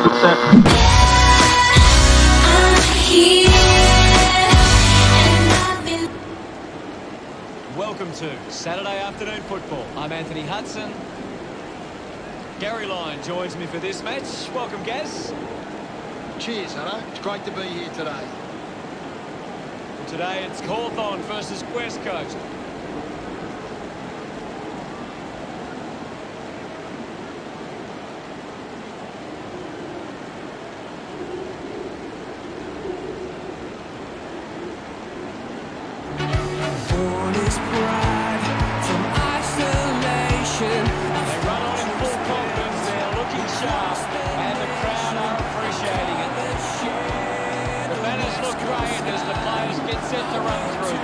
Welcome to Saturday afternoon football. I'm Anthony Hudson. Gary Lyon joins me for this match. Welcome, Gaz. Cheers, Hutto. It's great to be here today. Today it's Hawthorn versus West Coast. Set to run through.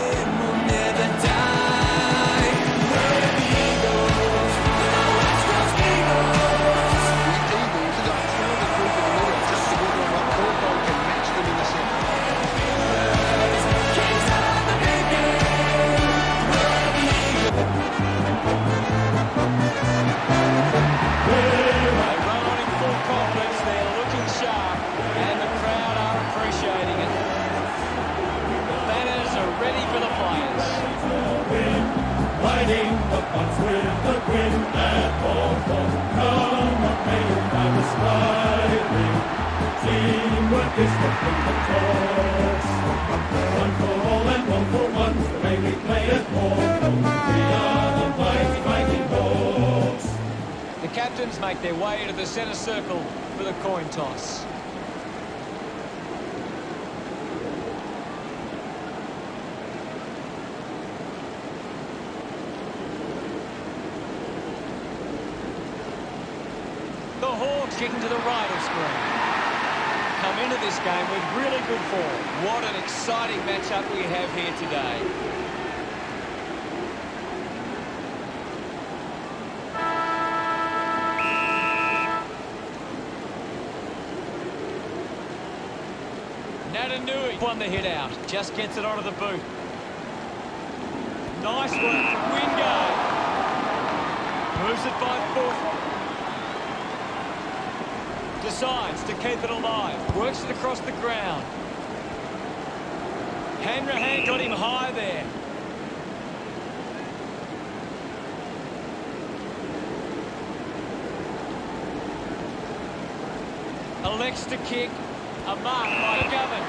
Teamwork is the thing that talks. One for all and one for one, the way we play at home. We are the mighty, mighty Hawks. The captains make their way into the centre circle for the coin toss. The Hawks kicking to the right of screen. Come into this game with really good form. What an exciting matchup we have here today. Natanui won the hit out. Just gets it onto the boot. Nice work from Wingard. Moves it by foot. Decides to keep it alive. Works it across the ground. Hanrahan got him high there. Elects to kick. A mark by Govan.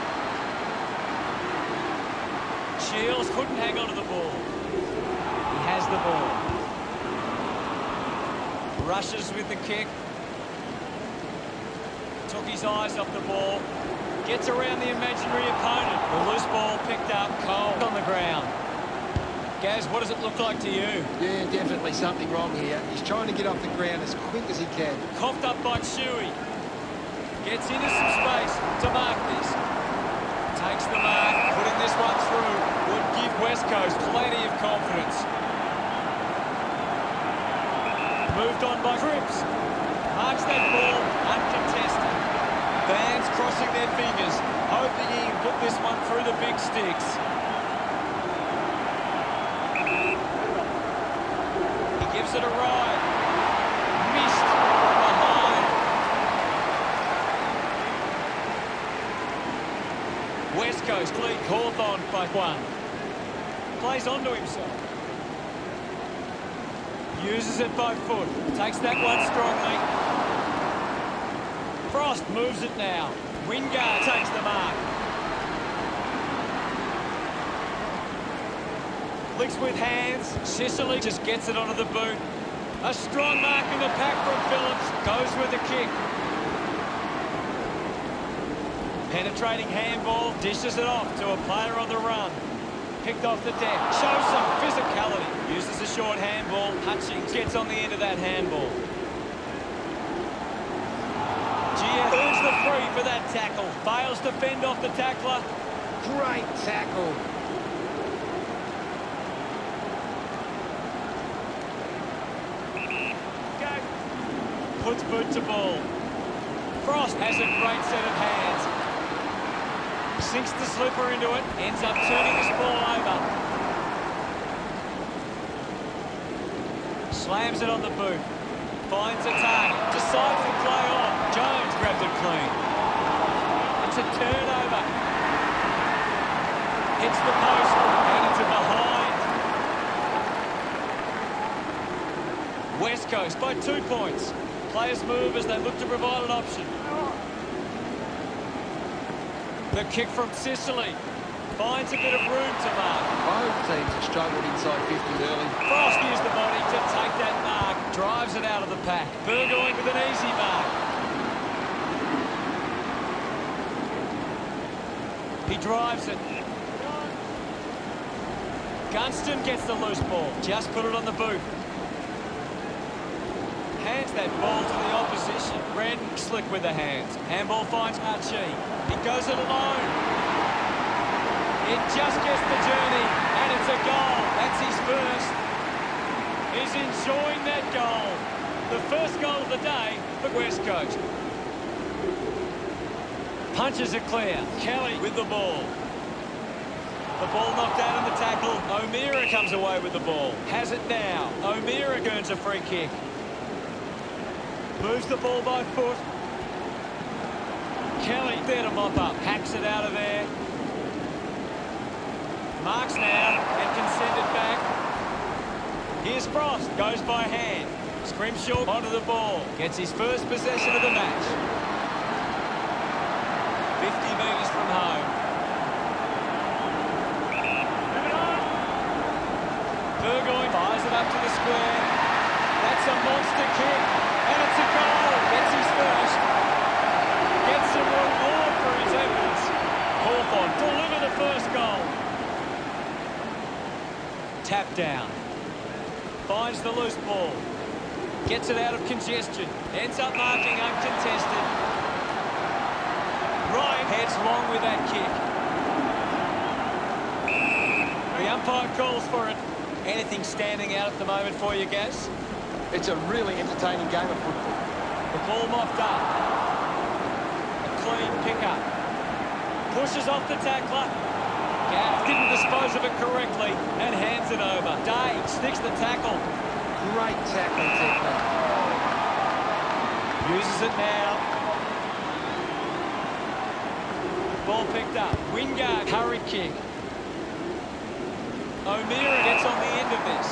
Shields couldn't hang on to the ball. He has the ball. Rushes with the kick. Took his eyes off the ball. Gets around the imaginary opponent. The loose ball picked up cold on the ground. Gaz, what does it look like to you? Yeah, definitely something wrong here. He's trying to get off the ground as quick as he can. Coughed up by Shuey. Gets into some space to mark this. Takes the mark, putting this one through. Would give West Coast plenty of confidence. Moved on by Cripps. Marks that ball uncontested. Fans crossing their fingers, hoping he can put this one through the big sticks. He gives it a ride. Missed behind. West Coast lead Hawthorn by 1. Plays onto himself. Uses it by foot. Takes that one strongly. Frost moves it now. Wingard takes the mark. Flicks with hands. Sicily just gets it onto the boot. A strong mark in the pack from Phillips. Goes with the kick. Penetrating handball. Dishes it off to a player on the run. Picked off the deck. Shows some physicality. Uses a short handball. Hutchings gets on the end of that handball. Gia earns the free for that tackle. Fails to fend off the tackler. Great tackle. Puts boot to ball. Frost has a great set of hands. Sinks the slipper into it. Ends up turning this ball over. Slams it on the boot. Finds a target. Decides to play on. Jones grabbed it clean. It's a turnover. Hits the post and it's a behind. West Coast by 2 points. Players move as they look to provide an option. The kick from Sicily finds a bit of room to mark. Both teams have struggled inside 50 early. Frost used the body to take that mark. Drives it out of the pack. Burgoyne with an easy mark. He drives it. Gunston gets the loose ball. Just put it on the boot. Hands that ball to the opposition. Red slick with the hands. Handball finds Archie. He goes it alone. It just gets the journey, and it's a goal. That's his first. He's enjoying that goal. The first goal of the day for West Coast. Punches it clear. Kelly with the ball. The ball knocked out in the tackle. O'Meara comes away with the ball. Has it now. O'Meara earns a free kick. Moves the ball by foot. Kelly there to mop up. Hacks it out of there. Marks now and can send it back. Here's Frost. Goes by hand. Scrimshaw onto the ball. Gets his first possession of the match. 50 metres from home. Burgoyne fires it up to the square. That's a monster kick. And it's a goal. Gets his first. Gets some reward for his efforts. Hawthorn deliver the first goal. Tap down. Finds the loose ball. Gets it out of congestion. Ends up marking uncontested. Ryan heads long with that kick. The umpire calls for it. Anything standing out at the moment for you, Gaz? It's a really entertaining game of football. The ball mopped up. A clean pick-up. Pushes off the tackler. Gaff didn't dispose of it correctly and hands it over. Day sticks the tackle. Great tackling technique. Uses it now. Ball picked up. Wingard, hurry kick. O'Meara gets on the end of this.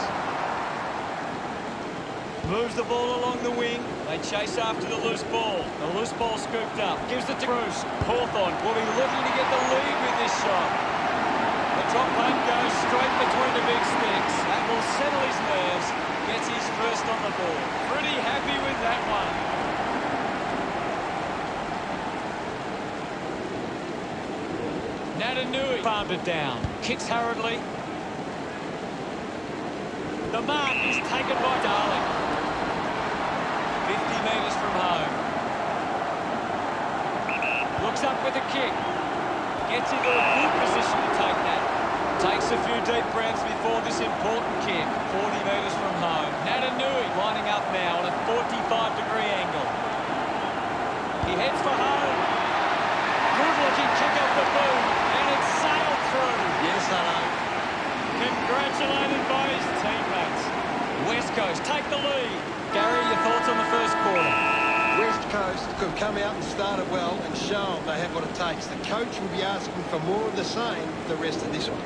Moves the ball along the wing. They chase after the loose ball. The loose ball scooped up. Gives it to Bruce. Hawthorn will be looking to get the lead with this shot. The top punt goes straight between the big sticks. That will settle his nerves. Gets his first on the ball. Pretty happy with that one. Natanui farmed it down. Kicks hurriedly. The mark is taken by Darling. 50 metres from home. Looks up with a kick. Gets into a good position to take that. Takes a few deep breaths before this important kick. 40 metres from home. Natanui lining up now on a 45-degree angle. He heads for home. Good-looking kick off the boot. And it's sailed through. Yes, I know. Congratulated by his teammates. West Coast take the lead. Gary, your thoughts on the first quarter? West Coast could have come out and started well and shown they have what it takes. The coach will be asking for more of the same the rest of this one.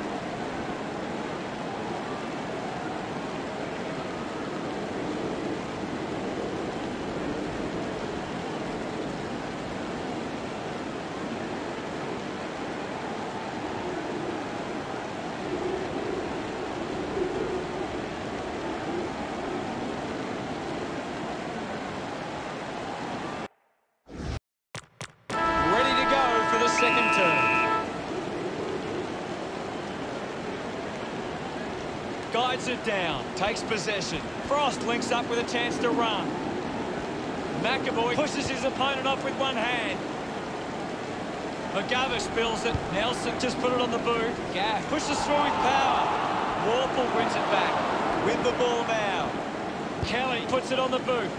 Second turn. Guides it down. Takes possession. Frost links up with a chance to run. McAvoy pushes his opponent off with one hand. McGovern spills it. Nelson just put it on the boot. Gaff pushes through with power. Warple wins it back. With the ball now. Kelly puts it on the boot.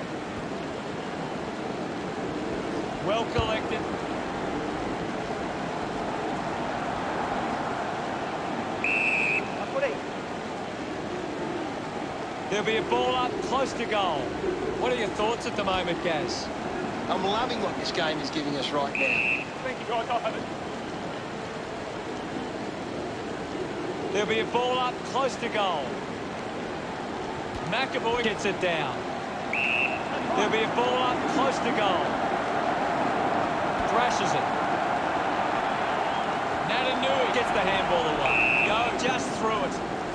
Well collected. There'll be a ball up close to goal. What are your thoughts at the moment, Gaz? I'm loving what this game is giving us right now. Thank you, guys. I'll have it. There'll be a ball up close to goal. McAvoy gets it down. There'll be a ball up close to goal. Thrashes it. Natanui gets the handball away. Go just through it.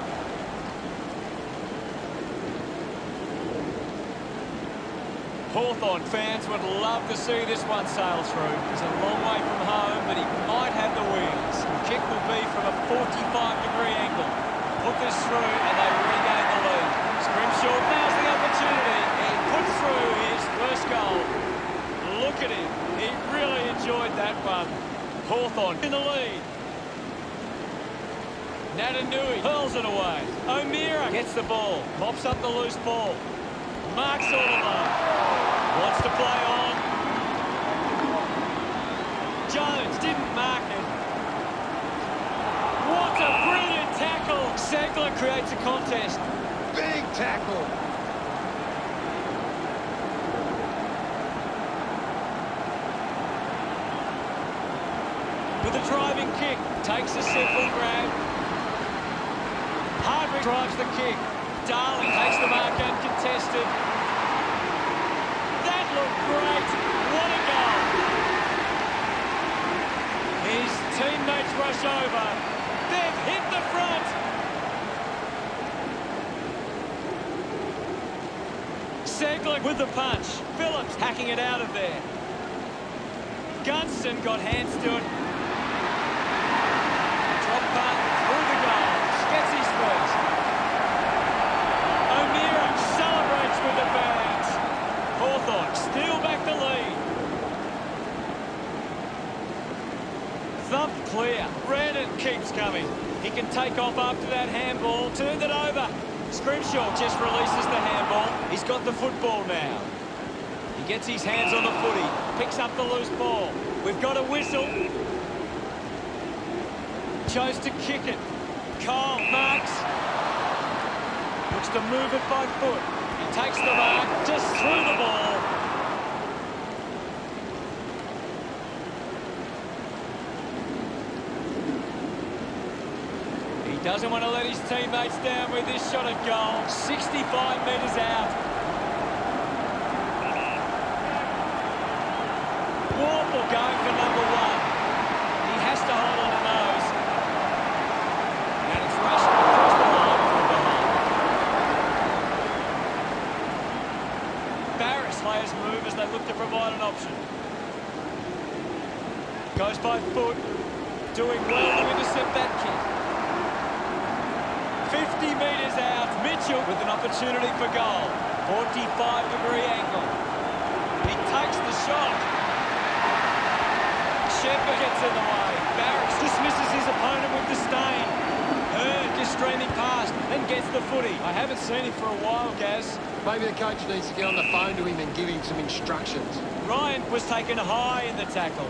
Hawthorn fans would love to see this one sail through. He's a long way from home, but he might have the wheels. The kick will be from a 45-degree angle. Put this through, and they regain the lead. Scrimshaw now's the opportunity. He puts through his first goal. Look at him. He really enjoyed that one. Hawthorn in the lead. Natanui hurls it away. O'Meara gets the ball. Mops up the loose ball. Marks all alone. Wants to play on. Jones didn't mark it. What a brilliant tackle. Segler creates a contest. Big tackle. With a driving kick. Takes a simple grab. Hardwick drives the kick. Darling takes the mark uncontested. That looked great. What a goal. His teammates rush over. They've hit the front. Segler with the punch. Phillips hacking it out of there. Gunston got hands to it. Drop punt through the goal. Gets his first. O'Meara celebrates with the fans. Hawthorn steal back the lead. Thump clear. Redden keeps coming. He can take off after that handball. Turns it over. Scrimshaw just releases the handball. He's got the football now. He gets his hands on the footy. Picks up the loose ball. We've got a whistle. Chose to kick it. Cole marks. Looks to move it by foot. He takes the mark, just through the ball. He doesn't want to let his teammates down with this shot at goal. 65 metres out. Warple going for number one. He has to hold on to those. And it's rushed across the line from behind. Barris players move as they look to provide an option. Goes by foot. Doing well to intercept that kick. 50 metres out. Mitchell with an opportunity for goal. 45-degree angle. He takes the shot. Shepherd gets in the way. Barracks dismisses his opponent with disdain. Hearn just streaming past and gets the footy. I haven't seen him for a while, Gaz. Maybe the coach needs to get on the phone to him and give him some instructions. Ryan was taken high in the tackle.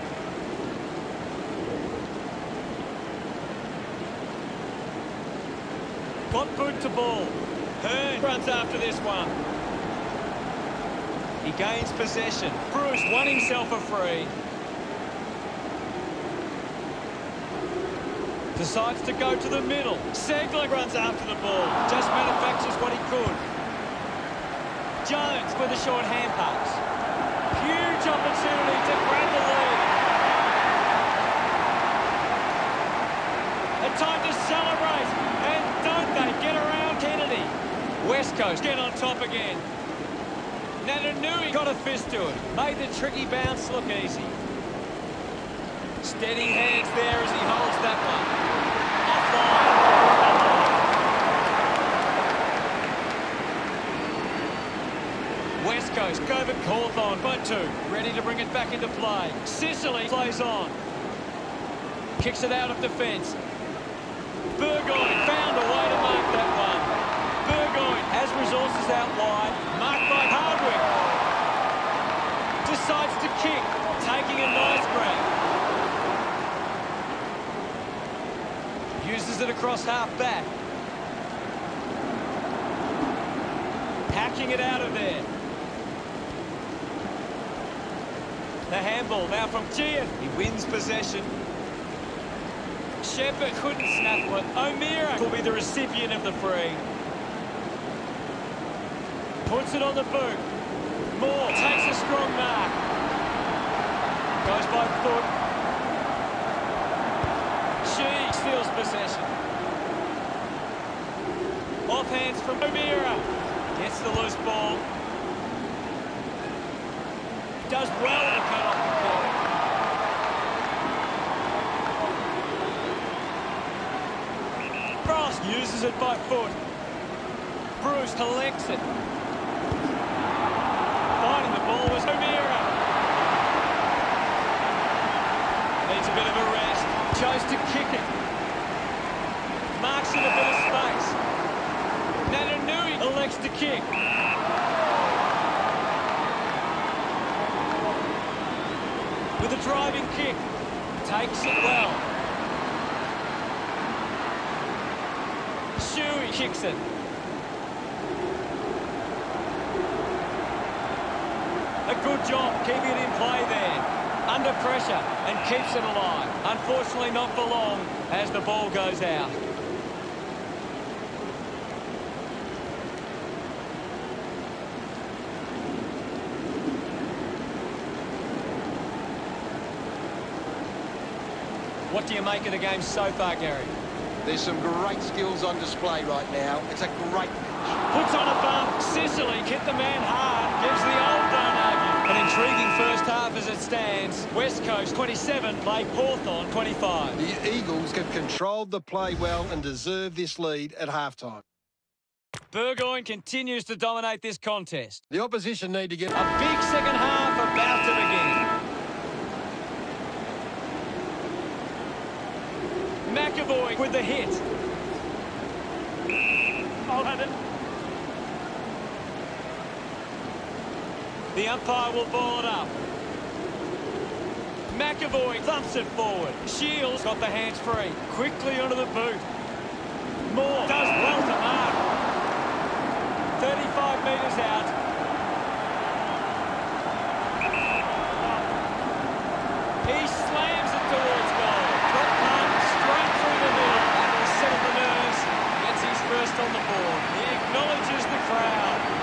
Got boot to ball. Hearn runs after this one. He gains possession. Bruce won himself a free. Decides to go to the middle. Segler runs after the ball. Just manufactures what he could. Jones with a short hand pass. Huge opportunity to grab the lead. A time to celebrate. And don't they get around Kennedy. West Coast get on top again. Natanui got a fist to it. Made the tricky bounce look easy. Steady hands there as he holds that one. West Coast, Govert Hawthorn by two, ready to bring it back into play. Sicily plays on. Kicks it out of defence. Burgoyne found a way to mark that one. Burgoyne has resources out wide, marked by Hardwick. Decides to kick, taking a nice grab. Uses it across half back. Hacking it out of there. The handball now from Gian. He wins possession. Shepherd couldn't snaffle it. O'Meara will be the recipient of the free. Puts it on the boot. Moore takes a strong mark. Goes by foot. She steals possession. Off hands from O'Meara. Gets the loose ball. Does well to cut off the ball. Frost uses it by foot. Bruce collects it. Finding the ball was O'Meara. Needs a bit of a rest. Chose to kick it. Marks in a bit of space. Natanui elects to kick. With a driving kick. Takes it well. Shuey kicks it. A good job keeping it in play there. Under pressure and keeps it alive. Unfortunately not for long as the ball goes out. What do you make of the game so far, Gary? There's some great skills on display right now. It's a great match. Puts on a bump. Sicily hit the man hard. Gives the old don't argue. An intriguing first half as it stands. West Coast 27, play Hawthorn 25. The Eagles have controlled the play well and deserve this lead at halftime. Burgoyne continues to dominate this contest. The opposition need to get... A big second half about to begin. McAvoy with the hit. I'll have it. The umpire will ball it up. McAvoy thumps it forward. Shields got the hands free. Quickly onto the boot. Moore does well to mark. 35 metres out. He slams it towards goal. Drop punt straight through the middle. That will settle the nerves. Gets his first on the board. He acknowledges the crowd.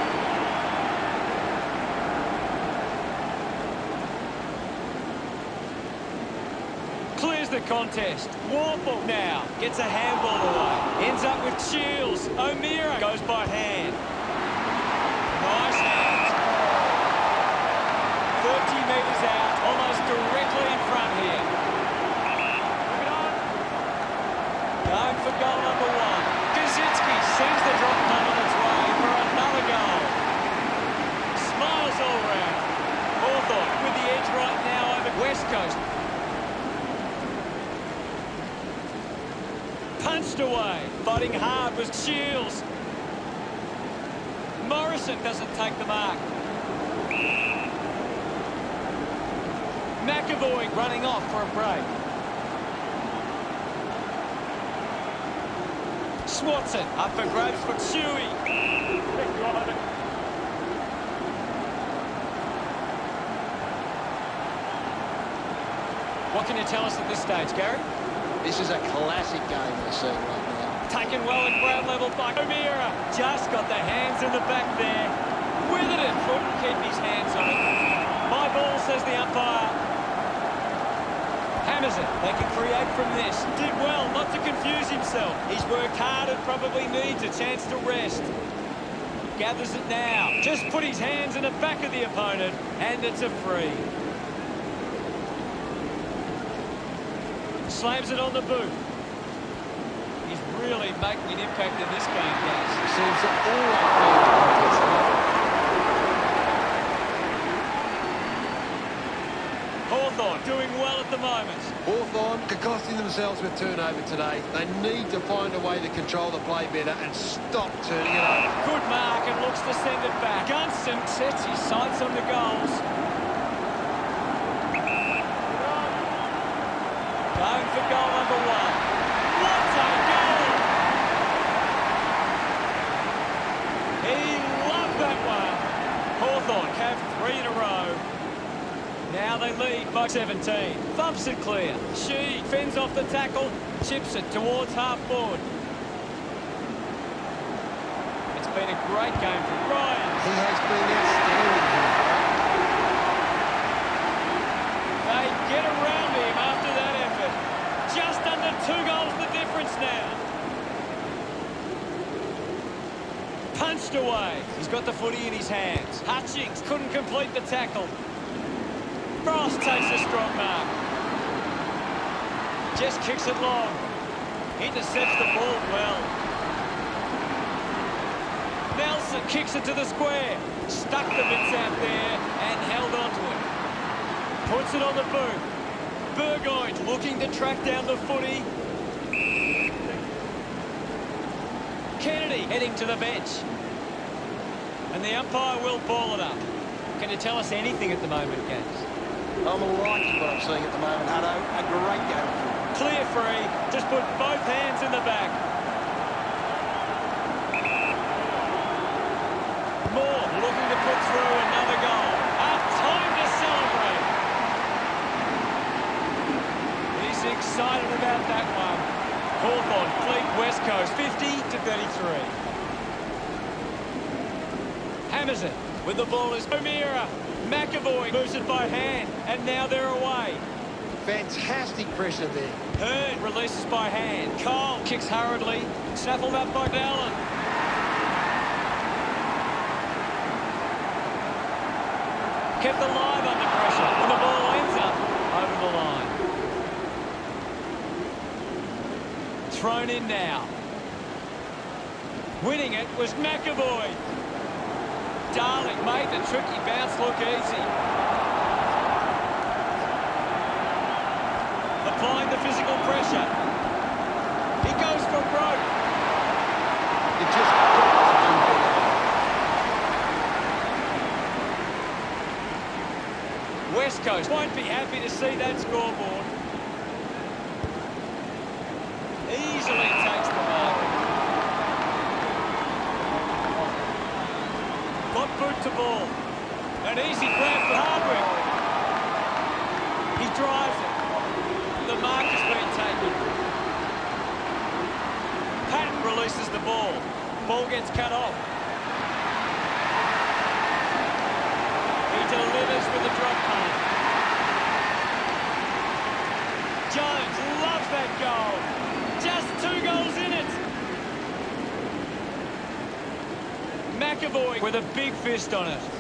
Clears the contest. Warple now gets a handball away. Ends up with Shields. O'Meara goes by hand. Nice hands. 30 metres out, almost directly in front here. Going for goal number one. Kaczynski sends the drop punt on its way for another goal. Smiles all round. Hawthorn with the edge right now over West Coast. Punched away. Fighting hard was Shields. Morrison doesn't take the mark. McAvoy running off for a break. Swatson up for grabs for Chewy. What can you tell us at this stage, Gary? This is a classic game we're seeing right now. Taken well at ground level by O'Meara. Just got the hands in the back there. Withered it. Couldn't keep his hands on it. My ball, says the umpire. Hammers it. They can create from this. Did well not to confuse himself. He's worked hard and probably needs a chance to rest. Gathers it now. Just put his hands in the back of the opponent, and it's a free. Slams it on the boot. He's really making an impact in this game, guys. Seems to always be in the contest now. Hawthorn doing well at the moment. Hawthorn costing themselves with turnover today. They need to find a way to control the play better and stop turning it over. Good mark and looks to send it back. Gunston sets his sights on the goals. Going for goal number one. What a goal! He loved that one. Hawthorn have 3 in a row. Now Now they lead by 17. Thumps it clear. She fends off the tackle, chips it towards half-forward. It's been a great game for Ryan. He has been outstanding here. They get around him after that effort. Just under 2 goals the difference now. Punched away. He's got the footy in his hands. Hutchings couldn't complete the tackle. Frost takes a strong mark. Just kicks it long. Intercepts the ball well. Nelson kicks it to the square. Stuck the bits out there and held onto it. Puts it on the boot. Burgoyne looking to track down the footy. Kennedy heading to the bench. And the umpire will ball it up. Can you tell us anything at the moment, Gaz? I'm liking what I'm seeing at the moment, Hutto. A great game. Clear free. Just put both hands in the back. Moore looking to put through another goal. Time to celebrate. He's excited about that one. Hawthorn fleet West Coast 50-33. Hammers it with the ball is O'Meara. McAvoy moves it by hand, and now they're away. Fantastic pressure there. Hearn releases by hand. Cole kicks hurriedly, snaffled up by Dallin. Kept alive under pressure, and the ball ends up over the line. Thrown in now. Winning it was McAvoy. Darling made the tricky bounce look easy. Applying the physical pressure. He goes for broke. It just got to do better. West Coast won't be happy to see that scoreboard. Easily takes the mark. Got boot to ball. An easy grab for Hardwick. He drives it. The mark has been taken. Patton releases the ball. Ball gets cut off. He delivers with a drop punt. Jones loves that goal. Just 2 goals in it. McAvoy with a big fist on it.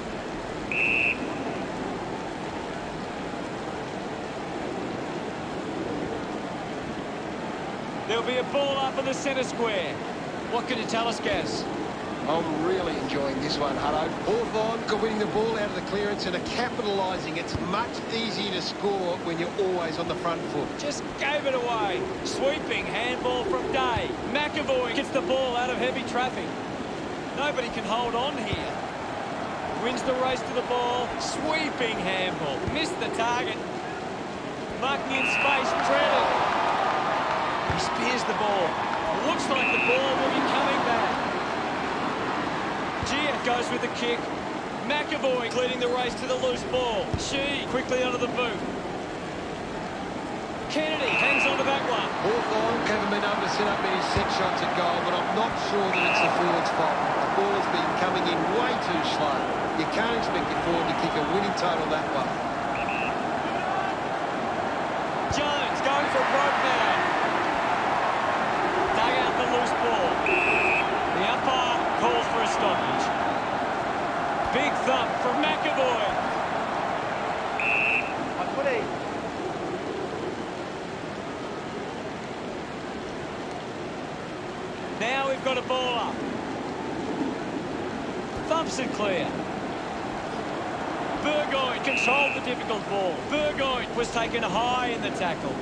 There'll be a ball up in the centre square. What can you tell us, Gaz? I'm really enjoying this one, Hutto. Hawthorn got winning the ball out of the clearance and are capitalising. It's much easier to score when you're always on the front foot. Just gave it away. Sweeping handball from Day. McAvoy gets the ball out of heavy traffic. Nobody can hold on here. Wins the race to the ball. Sweeping handball. Missed the target. Marking in space. Treaded. He spears the ball. Looks like the ball will be coming back. Gia goes with the kick. McAvoy leading the race to the loose ball. She quickly onto the boot. Kennedy hangs on to that one. Hawthorn haven't been able to set up many set shots at goal, but I'm not sure that it's the forward's fault. The ball's been coming in way too slow. You can't expect your forward to kick a winning total that way. Jones going for broke now. Dug out the loose ball. The umpire calls for a stoppage. Big thump from McAvoy. Now we've got a ball up. Thumps it clear. Burgoyne controlled the difficult ball. Burgoyne was taken high in the tackle.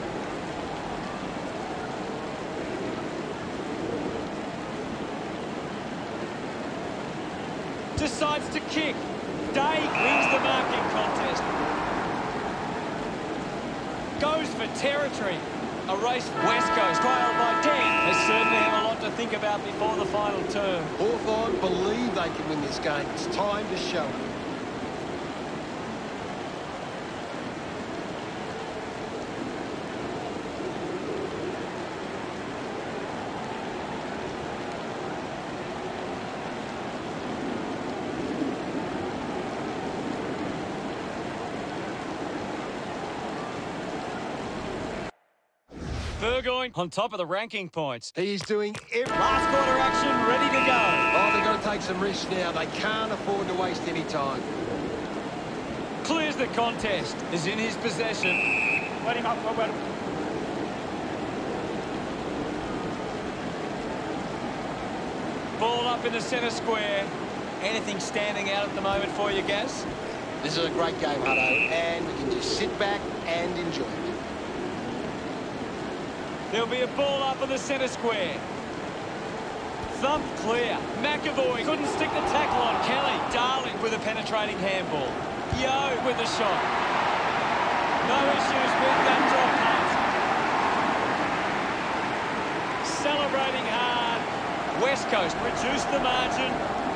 Decides to kick. Day wins the marking contest. Goes for territory. A race West Coast trailed by 10. They certainly have a lot to think about before the final turn. Hawthorn believe they can win this game. It's time to show it. Burgoyne on top of the ranking points. He's doing everything. Last quarter action, ready to go. Oh, they've got to take some risks now. They can't afford to waste any time. Clears the contest. Is in his possession. Let him up, well. Ball up in the centre square. Anything standing out at the moment for you, Gaz? This is a great game, Hutto, and we can just sit back and enjoy it. There'll be a ball up in the centre square. Thump clear. McAvoy couldn't stick the tackle on. Kelly, Darling with a penetrating handball. Yo with the shot. No issues with that drop pass. Celebrating hard. West Coast reduced the margin.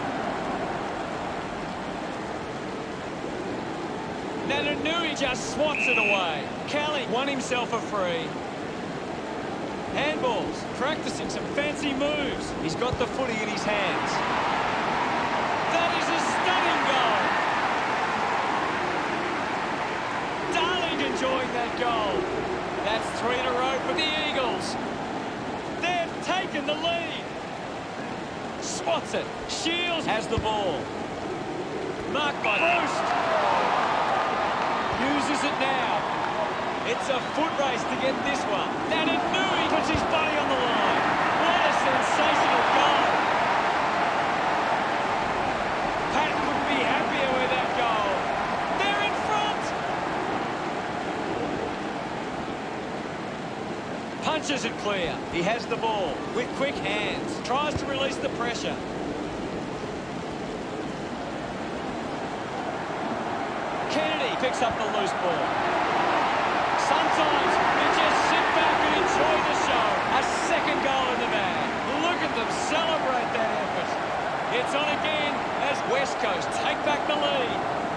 Natanui just swats it away. Kelly won himself a free. Handballs, practicing some fancy moves. He's got the footy in his hands. That is a stunning goal. Darling enjoying that goal. That's 3 in a row for the Eagles. They've taken the lead. Swats it. Shields has the ball. Marked by Boost. Uses it now. It's a foot race to get this one. Natanui puts his body on the line. What a sensational goal. Pat couldn't be happier with that goal. They're in front. Punches it clear. He has the ball with quick hands. Tries to release the pressure. Kennedy picks up the loose ball. Sometimes you just sit back and enjoy the show. A second goal in the bag. Look at them celebrate that effort. It's on again as West Coast take back the lead.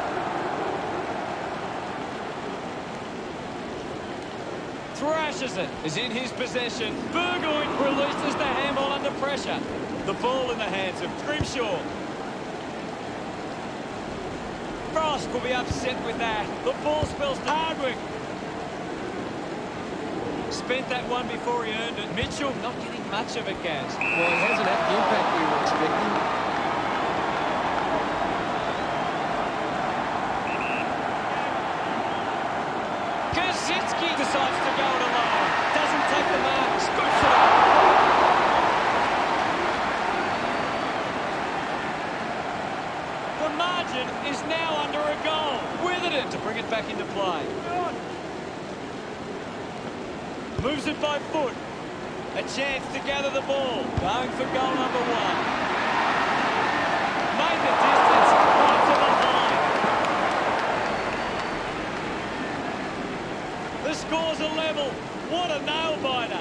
Thrashes it. Is in his possession. Burgoyne releases the handball under pressure. The ball in the hands of Grimshaw. Frost will be upset with that. The ball spills to Hardwick. Spent that one before he earned it. Mitchell not getting much of it, Gaz. Well, he hasn't had the impact we were expecting. Kaczynski decides to go it alone. Doesn't take the mark. Scoops it up. The margin is now under a goal. Witherden to bring it back into play. Moves it by foot. A chance to gather the ball. Going for goal number 1. Made the distance right to the line. The score's a level. What a nail-biter.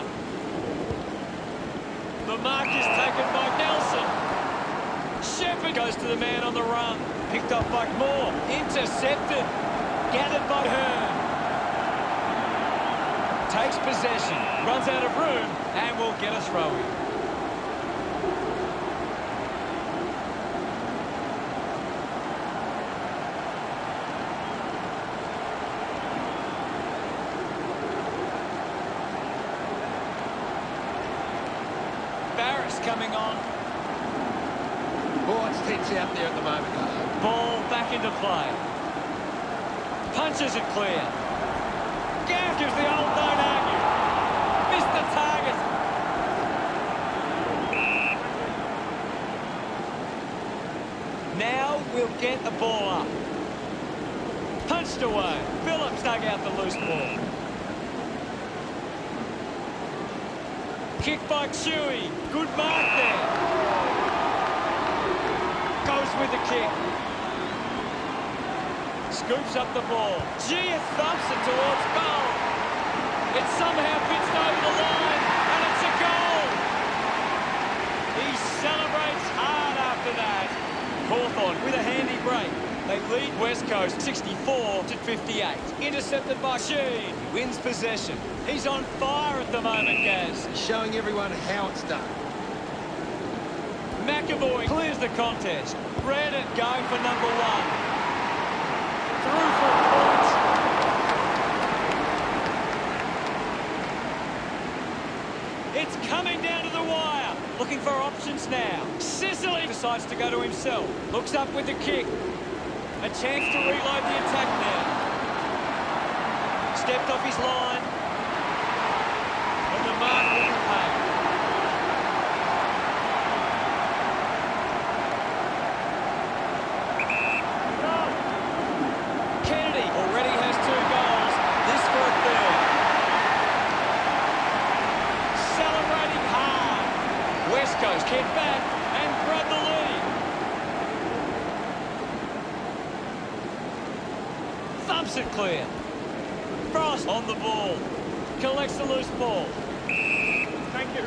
The mark is taken by Nelson. Shepherd goes to the man on the run. Picked up by Moore. Intercepted. Gathered by Hearn. Takes possession, runs out of room, and will get a throw-in. Barris coming on. Oh, it's tense out there at the moment. Ball back into play. Punches it clear. Gav gives the old don't argue. Missed the target. Now we'll get the ball up. Punched away. Phillips dug out the loose ball. Kick by Chewy. Good mark there. Goes with the kick. Scoops up the ball. Gee, it thumps it towards goal. It somehow fits over the line, and it's a goal. He celebrates hard after that. Hawthorn with a handy break. They lead West Coast 64-58. Intercepted by Sheen. He wins possession. He's on fire at the moment, Gaz. Showing everyone how it's done. McAvoy clears the contest. Redden going for number 1. Through for a point. It's coming down to the wire. Looking for options now. Sicily decides to go to himself. Looks up with the kick. A chance to reload the attack now. Stepped off his line. And the mark will be paid. Kennedy already has 2 goals. This for a third. Celebrating hard. West Coast kick back and grab the lead. Thumps it clear. Frost on the ball. Collects the loose ball. Thank you.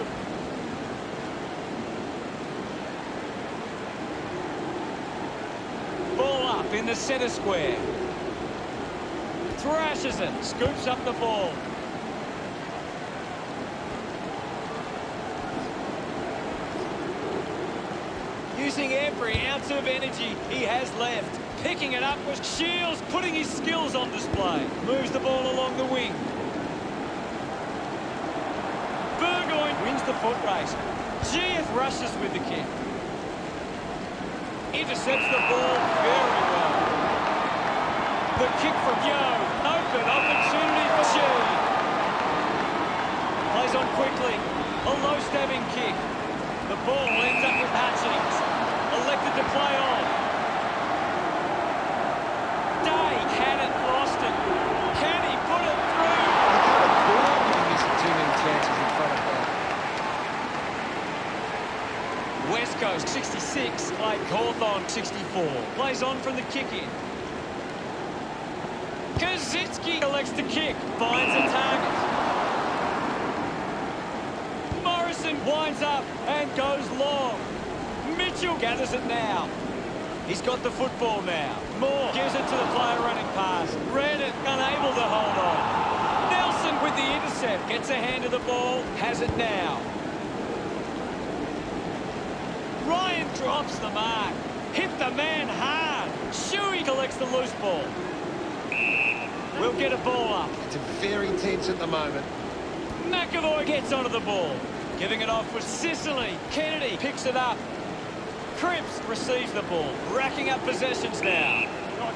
Ball up in the centre square. Thrashes it. Scoops up the ball. Using every ounce of energy he has left. Picking it up was Shields, putting his skills on display. Moves the ball along the wing. Burgoyne wins the foot race. Gieth rushes with the kick. Intercepts the ball very well. The kick from Yo. Open opportunity for Shee. Plays on quickly. A low stabbing kick. The ball ends up with Hutchings. Elected to play on. Day hadn't lost it. Can he put it through? He missed too many chances in front of that. West Coast 66, like Hawthorn 64. Plays on from the kick-in. Kaczynski elects to kick. Finds a target. Morrison winds up and goes long. Mitchell gathers it now. He's got the football now. Moore gives it to the player running past. Redden unable to hold on. Nelson with the intercept. Gets a hand of the ball. Has it now. Ryan drops the mark. Hit the man hard. Shuey collects the loose ball. We'll get a ball up. It's very tense at the moment. McAvoy gets onto the ball. Giving it off was Sicily. Kennedy picks it up. Cripps receives the ball. Racking up possessions now.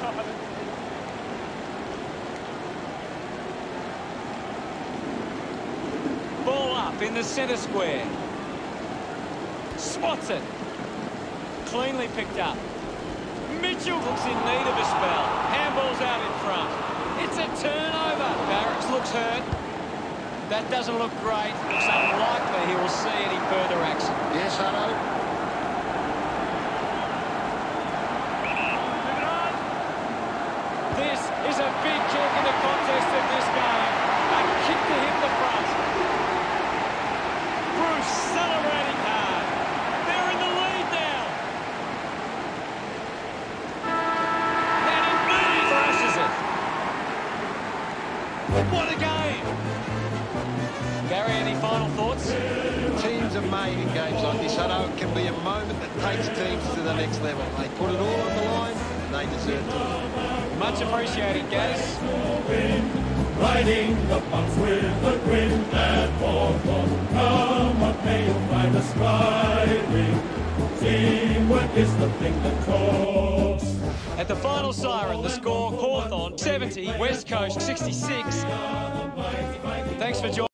Ball up in the centre square. Swats it. Cleanly picked up. Mitchell looks in need of a spell. Handball's out in front. It's a turnover. Barracks looks hurt. That doesn't look great. Looks unlikely he will see any further action. Yes, Hutto. This is a big kick in the contest of this game. A kick to hit the front. Bruce celebrating hard. They're in the lead now. And Moody thrashes it. What a game. Gary, any final thoughts? Teams are made in games like this. Hutto, it can be a moment that takes teams to the next level. They put it all on the line, and they deserve to win. Much appreciated, Gaz. Riding the box with a grin and Hawthorn. Come what may, you'll find us riding. Teamwork is the thing that talks. At the final siren, the score Hawthorn 70, West Coast 66. Thanks for joining.